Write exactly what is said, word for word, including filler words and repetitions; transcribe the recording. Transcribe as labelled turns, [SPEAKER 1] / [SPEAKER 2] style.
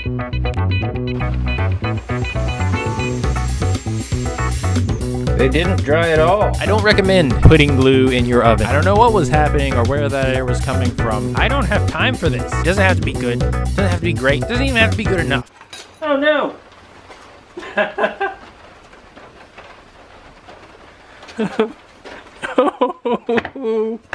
[SPEAKER 1] It didn't dry at all.
[SPEAKER 2] I don't recommend putting glue in your oven. I don't know what was happening or where that air was coming from. I don't have time for this. It doesn't have to be good. It doesn't have to be great. It doesn't even have to be good enough.
[SPEAKER 1] Oh no.
[SPEAKER 2] Oh,